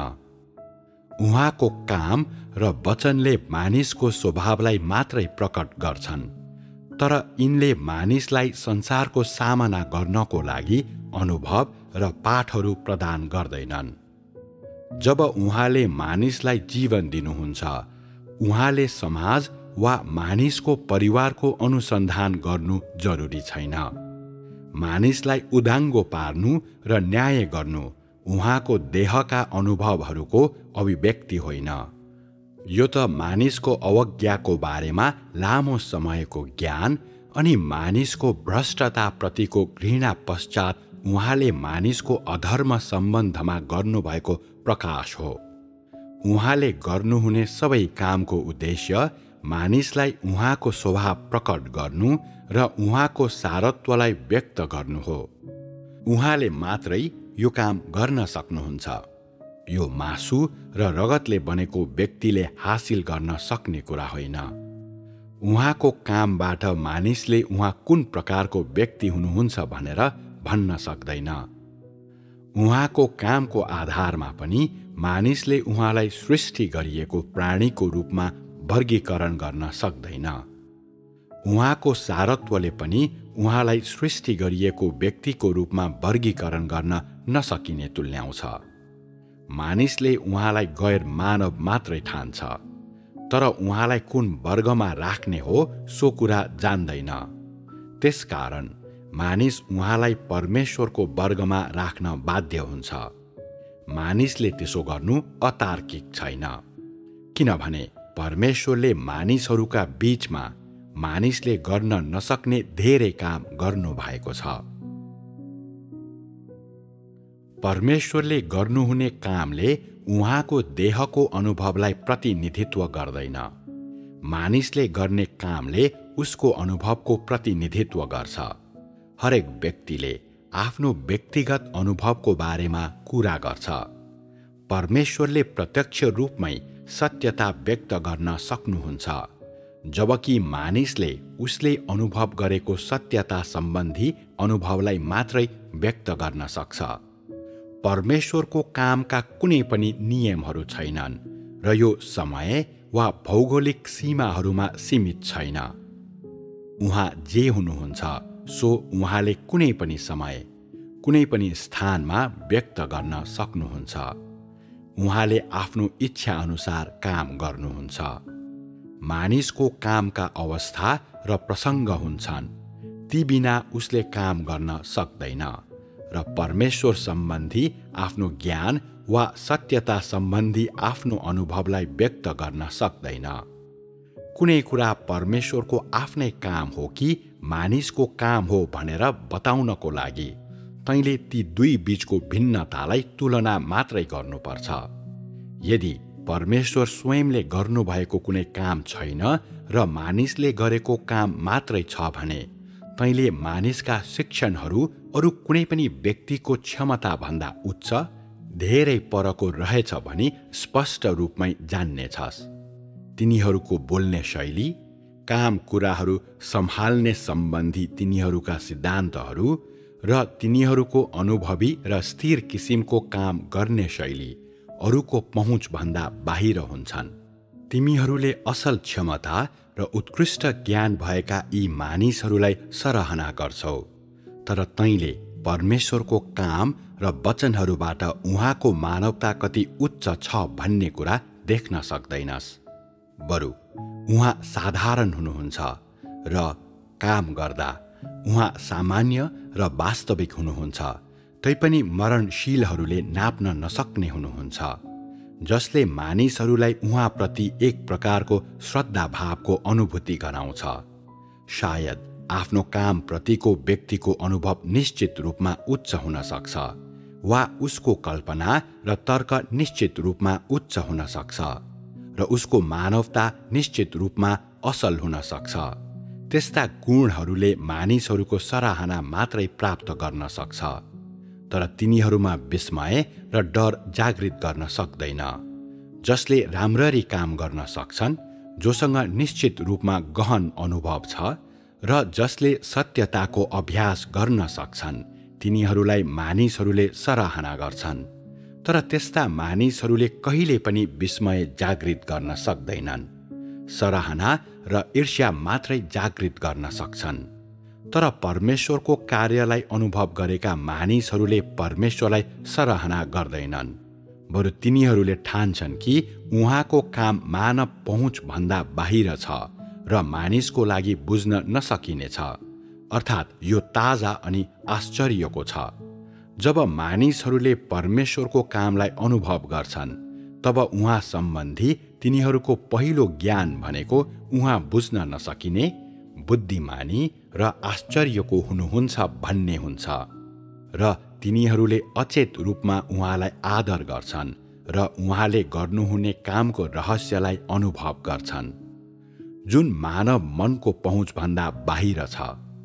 Speaker 1: उहाँको काम र वचनले मानिसको स्वभावलाई मात्रै प्रकट गर्छन्। तर यिनले मानिसलाई संसारको सामना गर्नको लागि अनुभव र पाठहरू प्रदान गर्दैनन्। जब उहाँले मानिसलाई जीवन दिनुहुन्छ, उहाँले समाज वा मानिसको परिवारको अनुसन्धान गर्नु जरुरी छैन। मानिसलाई उदाङ्गो पार्नु र न्याय गर्नु उहाँको देहका अनुभवहरूको अभिव्यक्ति होइन। यो त मानिसको अवज्ञाको बारेमा लामो समयको ज्ञान अनि मानिसको भ्रष्टताप्रतिको घृणा पश्चात उहाँले मानिसको अधर्म सम्बन्धमा गर्नुभएको प्रकाश हो। उहाँले गर्नुहुने सबै कामको उद्देश्य मानिसलाई उहाँको स्वभाव प्रकट गर्नु र उहाँको सारत्वलाई व्यक्त गर्नु हो। उहाँले मात्रै यो काम गर्न सक्नुहुन्छ। यो मासु र रगतले बनेको व्यक्तिले हासिल गर्न सक्ने कुरा होइन। उहाँको कामबाट मानिसले उहाँ कुन प्रकारको व्यक्ति हुनुहुन्छ भनेर भन्न सक्दैन। उहाँको कामको आधारमा पनि मानिसले उहाँलाई सृष्टि गरिएको प्राणीको रूपमा वर्गीकरण गर्न सक्दैन। उहाँको सारत्वले पनि उहाँलाई सृष्टि गरिएको व्यक्तिको रूपमा वर्गीकरण गर्न नसकिने तुल्याउँछ। मानिसले उहाँलाई गैर मानव मात्रै ठान्छ, तर उहाँलाई कुन वर्गमा राख्ने हो सो कुरा जान्दैन। त्यसकारण मानिस उहाँलाई परमेश्वरको वर्गमा राख्न बाध्य हुन्छ। मानिसले त्यसो गर्नु अतार्किक छैन, किनभने परमेश्वरले मानिसहरूका बीचमा मानिसले गर्न नसक्ने धेरै काम गर्नुभएको छ। परमेश्वरले गर्नुहुने कामले उहाँको देहको अनुभवलाई प्रतिनिधित्व गर्दैन। मानिसले गर्ने कामले उसको अनुभवको प्रतिनिधित्व गर्छ। हरेक व्यक्तिले आफ्नो व्यक्तिगत अनुभवको बारेमा कुरा गर्छ। परमेश्वरले प्रत्यक्ष रूपमै सत्यता व्यक्त गर्न सक्नुहुन्छ, जबकि मानिसले उसले अनुभव गरेको सत्यता सम्बन्धी अनुभवलाई मात्रै व्यक्त गर्न सक्छ। परमेश्वरको कामका कुनै पनि नियमहरू छैनन् र यो समय वा भौगोलिक सीमाहरूमा सीमित छैन। उहाँ जे हुनुहुन्छ सो उहाँले कुनै पनि समय, कुनै पनि स्थानमा व्यक्त गर्न सक्नुहुन्छ। उहाँले आफ्नो इच्छा अनुसार काम गर्नुहुन्छ। मानिसको कामका अवस्था र प्रसङ्ग हुन्छन्, ती बिना उसले काम गर्न सक्दैन र परमेश्वर सम्बन्धी आफ्नो ज्ञान वा सत्यता सम्बन्धी आफ्नो अनुभवलाई व्यक्त गर्न सक्दैन। कुनै कुरा परमेश्वरको आफ्नै काम हो कि मानिसको काम हो भनेर बताउनको लागि तैँले ती दुई बीचको भिन्नतालाई तुलना मात्रै गर्नुपर्छ। यदि परमेश्वर स्वयंले गर्नुभएको कुनै काम छैन र मानिसले गरेको काम मात्रै छ भने तैँले मानिसका शिक्षणहरू अरू कुनै पनि व्यक्तिको क्षमताभन्दा उच्च, धेरै परको रहेछ भनी स्पष्ट रूपमै जान्नेछस्। तिनीहरूको बोल्ने शैली, काम कुराहरू सम्हाल्ने सम्बन्धी तिनीहरूका सिद्धान्तहरू र तिनीहरूको अनुभवी र स्थिर किसिमको काम गर्ने शैली अरूको पहुँचभन्दा बाहिर हुन्छन्। तिमीहरूले असल क्षमता र उत्कृष्ट ज्ञान भएका यी मानिसहरूलाई सराहना गर्छौ, तर तैँले परमेश्वरको काम र वचनहरूबाट उहाँको मानवता कति उच्च छ भन्ने कुरा देख्न सक्दैनस्। बरु उहाँ साधारण हुनुहुन्छ र काम गर्दा उहाँ सामान्य र वास्तविक हुनुहुन्छ, तैपनि मरणशीलहरूले नाप्न नसक्ने हुनुहुन्छ, जसले मानिसहरूलाई उहाँप्रति एक प्रकारको श्रद्धाभावको अनुभूति गराउँछ। सायद आफ्नो कामप्रतिको व्यक्तिको अनुभव निश्चित रूपमा उच्च हुन सक्छ वा उसको कल्पना र तर्क निश्चित रूपमा उच्च हुन सक्छ र उसको मानवता निश्चित रूपमा असल हुन सक्छ। त्यस्ता गुणहरूले मानिसहरूको सराहना मात्रै प्राप्त गर्न सक्छ, तर तिनीहरूमा विस्मय र डर जागृत गर्न सक्दैन। जसले राम्ररी काम गर्न सक्छन्, जोसँग निश्चित रूपमा गहन अनुभव छ र जसले सत्यताको अभ्यास गर्न सक्छन्, तिनीहरूलाई मानिसहरूले सराहना गर्छन्। तर त्यस्ता मानिसहरूले कहिले पनि विस्मय जागृत गर्न सक्दैनन्। सराहना र ईर्ष्या मात्रै जागृत गर्न सक्छन्। तर परमेश्वरको कार्यलाई अनुभव गरेका मानिसहरूले परमेश्वरलाई सराहना गर्दैनन्। बरु तिनीहरूले ठान्छन् कि उहाँको काम मानव पहुँचभन्दा बाहिर छ र मानिसको लागि बुझ्न नसकिनेछ, अर्थात् यो ताजा अनि आश्चर्यको छ। जब मानिसहरूले परमेश्वरको कामलाई अनुभव गर्छन्, तब उहाँ सम्बन्धी तिनीहरूको पहिलो ज्ञान भनेको उहाँ बुझ्न नसकिने, बुद्धिमानी र आश्चर्यको हुनुहुन्छ भन्ने हुन्छ र तिनीहरूले अचेत रूपमा उहाँलाई आदर गर्छन् र उहाँले गर्नुहुने कामको रहस्यलाई अनुभव गर्छन्, जुन मानव मनको पहुँचभन्दा बाहिर छ।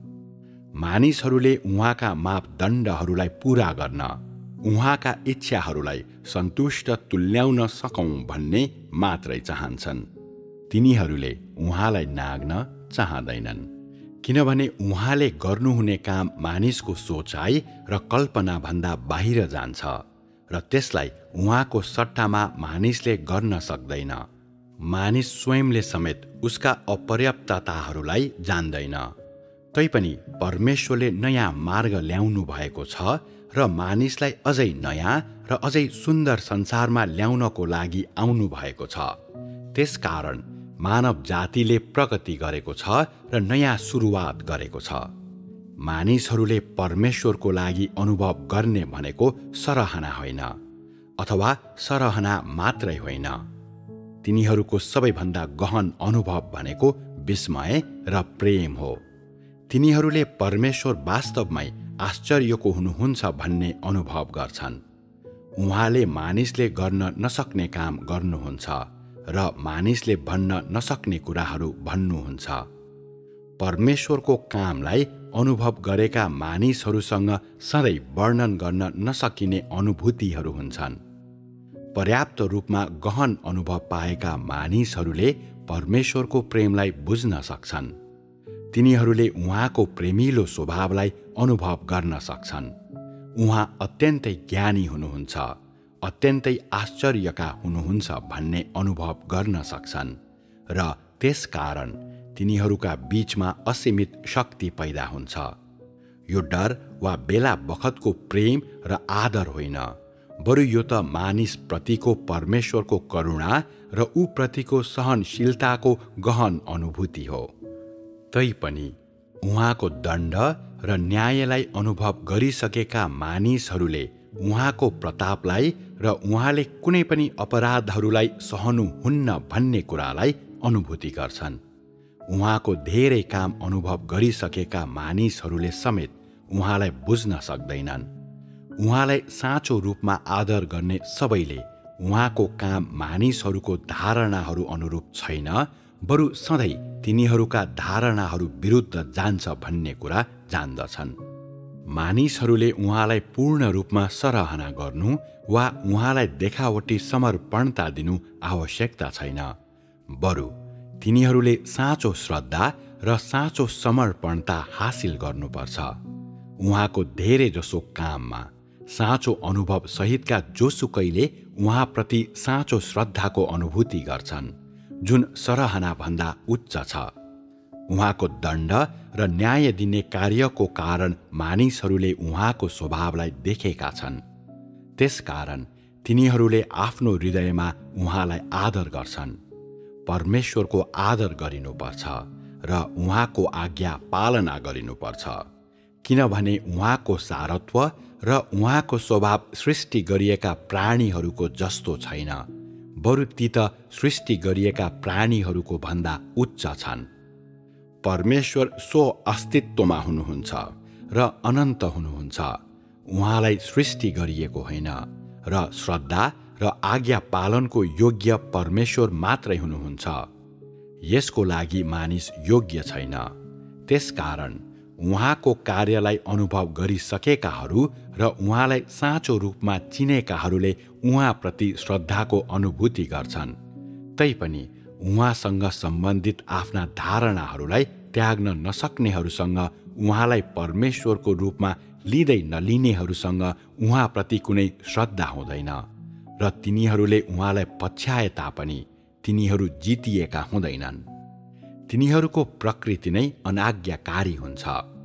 Speaker 1: मानिसहरूले उहाँका मापदण्डहरूलाई पूरा गर्न, उहाँका इच्छाहरूलाई सन्तुष्ट तुल्याउन सकौँ भन्ने मात्रै चाहन्छन्। तिनीहरूले उहाँलाई नाग्न चाहँदैनन्, किनभने उहाँले गर्नुहुने काम मानिसको सोचाइ र कल्पनाभन्दा बाहिर जान्छ र त्यसलाई उहाँको सट्टामा मानिसले गर्न सक्दैन। मानिस स्वयंले समेत उसका अपर्याप्तताहरूलाई जान्दैन। तैपनि परमेश्वरले नयाँ मार्ग ल्याउनु भएको छ र मानिसलाई अझै नयाँ र अझै सुन्दर संसारमा ल्याउनको लागि आउनु भएको छ। त्यसकारण मानव जातिले प्रगति गरेको छ र नयाँ सुरुवात गरेको छ। मानिसहरूले परमेश्वरको लागि अनुभव गर्ने भनेको सराहना होइन, अथवा सराहना मात्रै होइन। तिनीहरूको सबैभन्दा गहन अनुभव भनेको विस्मय र प्रेम हो। तिनीहरूले परमेश्वर वास्तवमै आश्चर्यको हुनुहुन्छ भन्ने अनुभव गर्छन्। उहाँले मानिसले गर्न नसक्ने काम गर्नुहुन्छ र मानिसले भन्न नसक्ने कुराहरू भन्नुहुन्छ। परमेश्वरको कामलाई अनुभव गरेका मानिसहरूसँग सधैँ वर्णन गर्न नसकिने अनुभूतिहरू हुन्छन्। पर्याप्त रूपमा गहन अनुभव पाएका मानिसहरूले परमेश्वरको प्रेमलाई बुझ्न सक्छन्। तिनीहरूले उहाँको प्रेमिलो स्वभावलाई अनुभव गर्न सक्छन्। उहाँ अत्यन्तै ज्ञानी हुनुहुन्छ, अत्यन्तै आश्चर्यका हुनुहुन्छ भन्ने अनुभव गर्न सक्छन् र त्यसकारण तिनीहरूका बीचमा असीमित शक्ति पैदा हुन्छ। यो डर वा बेला बखतको प्रेम र आदर होइन, बरु यो त मानिसप्रतिको परमेश्वरको करुणा र ऊप्रतिको सहनशीलताको गहन अनुभूति हो। तैपनि उहाँको दण्ड र न्यायलाई अनुभव गरिसकेका मानिसहरूले उहाँको प्रतापलाई र उहाँले कुनै पनि अपराधहरूलाई सहनुहुन्न भन्ने कुरालाई अनुभूति गर्छन्। उहाँको धेरै काम अनुभव गरिसकेका मानिसहरूले समेत उहाँलाई बुझ्न सक्दैनन्। उहाँलाई साँचो रूपमा आदर गर्ने सबैले उहाँको काम मानिसहरूको धारणाहरू अनुरूप छैन, बरु सधैँ तिनीहरूका धारणाहरू विरुद्ध जान्छ भन्ने कुरा जान्दछन्। मानिसहरूले उहाँलाई पूर्ण रूपमा सराहना गर्नु वा उहाँलाई देखावटी समर्पणता दिनु आवश्यकता छैन, बरु तिनीहरूले साँचो श्रद्धा र साँचो समर्पणता हासिल गर्नुपर्छ। उहाँको धेरैजसो काममा साँचो अनुभव सहितका जोसुकैले उहाँप्रति साँचो श्रद्धाको अनुभूति गर्छन्, जुन सराहनाभन्दा उच्च छ। उहाँको दण्ड र न्याय दिने कार्यको कारण मानिसहरूले उहाँको स्वभावलाई देखेका छन्। त्यसकारण तिनीहरूले आफ्नो हृदयमा उहाँलाई आदर गर्छन्। परमेश्वरको आदर गरिनुपर्छ र उहाँको आज्ञा पालना गरिनुपर्छ, किनभने उहाँको सारत्व र उहाँको स्वभाव सृष्टि गरिएका प्राणीहरूको जस्तो छैन, बरु ती त सृष्टि गरिएका प्राणीहरूको भन्दा उच्च छन्। परमेश्वर स्व अस्तित्वमा हुनुहुन्छ र अनन्त हुनुहुन्छ। उहाँलाई सृष्टि गरिएको होइन र श्रद्धा र आज्ञा पालनको योग्य परमेश्वर मात्रै हुनुहुन्छ। यसको लागि मानिस योग्य छैन। त्यसकारण उहाँको कार्यलाई अनुभव गरिसकेकाहरू र उहाँलाई साँचो रूपमा चिनेकाहरूले उहाँप्रति श्रद्धाको अनुभूति गर्छन्। तैपनि उहाँसँग सम्बन्धित आफ्ना धारणाहरूलाई त्याग्न नसक्नेहरूसँग उहाँलाई परमेश्वरको रूपमा लिँदै नलिनेहरूसँग उहाँप्रति कुनै श्रद्धा हुँदैन र तिनीहरूले उहाँलाई पछ्याए तापनि तिनीहरू जितिएका हुँदैनन्। तिनीहरूको प्रकृति नै अनाज्ञाकारी हुन्छ।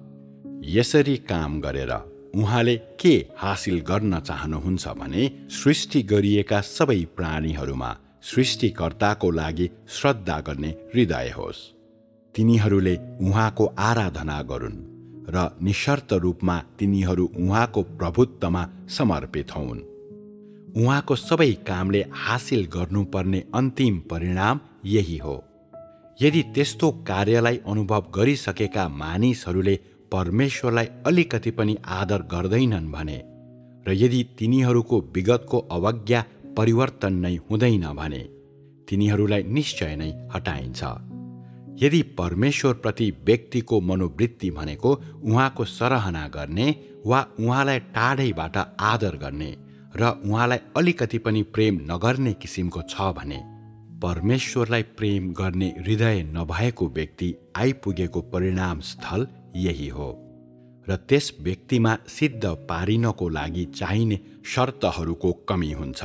Speaker 1: यसरी काम गरेर उहाँले के हासिल गर्न चाहनुहुन्छ भने सृष्टि गरिएका सबै प्राणीहरूमा सृष्टिकर्ताको लागि श्रद्धा गर्ने हृदय होस्। तिनीहरूले उहाँको आराधना गरून् र निशर्त रूपमा तिनीहरू उहाँको प्रभुत्वमा समर्पित हुन्। उहाँको सबै कामले हासिल गर्नुपर्ने अन्तिम परिणाम यही हो। यदि त्यस्तो कार्यलाई अनुभव गरिसकेका मानिसहरूले परमेश्वरलाई अलिकति पनि आदर गर्दैनन् भने र यदि तिनीहरूको विगतको अवज्ञा परिवर्तन नै हुँदैन भने तिनीहरूलाई निश्चय नै हटाइन्छ। यदि परमेश्वरप्रति व्यक्तिको मनोवृत्ति भनेको उहाँको सराहना गर्ने वा उहाँलाई टाढैबाट आदर गर्ने र उहाँलाई अलिकति पनि प्रेम नगर्ने किसिमको छ भने परमेश्वरलाई प्रेम गर्ने हृदय नभएको व्यक्ति आइपुगेको परिणाम स्थल यही हो र त्यस व्यक्तिमा सिद्ध पारिनको लागि चाहिने शर्तहरूको कमी हुन्छ।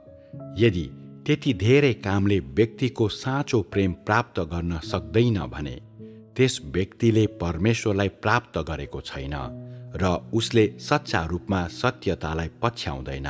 Speaker 1: यदि त्यति धेरै कामले व्यक्तिको साँचो प्रेम प्राप्त गर्न सक्दैन भने त्यस व्यक्तिले परमेश्वरलाई प्राप्त गरेको छैन र उसले सच्चा रूपमा सत्यतालाई पछ्याउँदैन।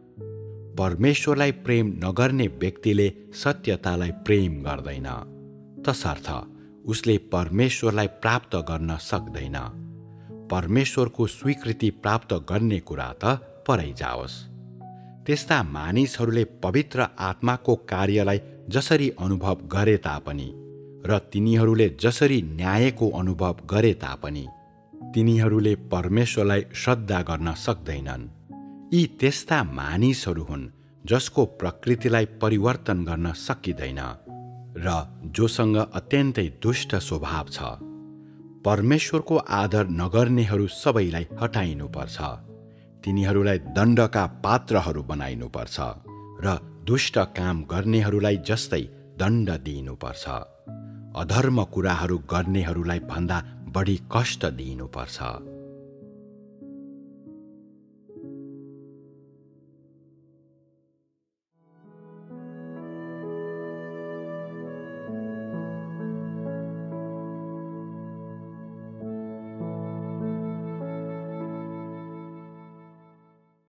Speaker 1: परमेश्वरलाई प्रेम नगर्ने व्यक्तिले सत्यतालाई प्रेम गर्दैन, तसर्थ उसले परमेश्वरलाई प्राप्त गर्न सक्दैन। परमेश्वरको स्वीकृति प्राप्त गर्ने कुरा त परै जाओस्। त्यस्ता मानिसहरूले पवित्र आत्माको कार्यलाई जसरी अनुभव गरे तापनि र तिनीहरूले जसरी न्यायको अनुभव गरे तापनि तिनीहरूले परमेश्वरलाई श्रद्धा गर्न सक्दैनन्। यी त्यस्ता मानिसहरू हुन् जसको प्रकृतिलाई परिवर्तन गर्न सकिँदैन र जोसँग अत्यन्तै दुष्ट स्वभाव छ। परमेश्वरको आदर नगर्नेहरू सबैलाई हटाइनुपर्छ। तिनीहरूलाई दण्डका पात्रहरू बनाइनुपर्छ र दुष्ट काम गर्नेहरूलाई जस्तै दण्ड दिइनुपर्छ। अधर्म कुराहरू गर्नेहरूलाई भन्दा बढी कष्ट दिइनुपर्छ।